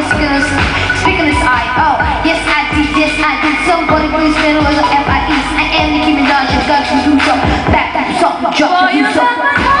speaking this I. Oh, yes I did, yes I did. Somebody please spin with the F.I.E. I am Nicki Minaj, you got to do so. Back to something, jump to do so.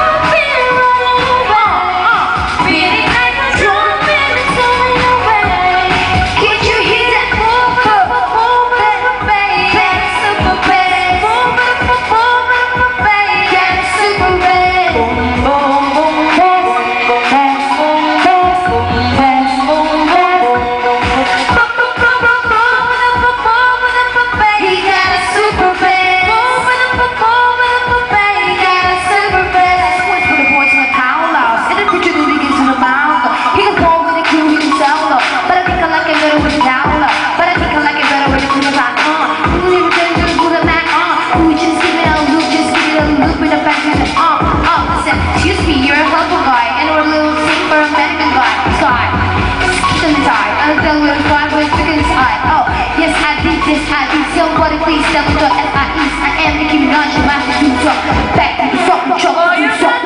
Excuse me, you're a helpful guy, and we're a little sick for a American guy. Sky, skip in the tie, until we're fine with chicken side. Oh, yes I did, yes I did. Somebody please tell me the F.I.E. I am Nicki Minaj, you have to do so. Back to the fucking show, do so.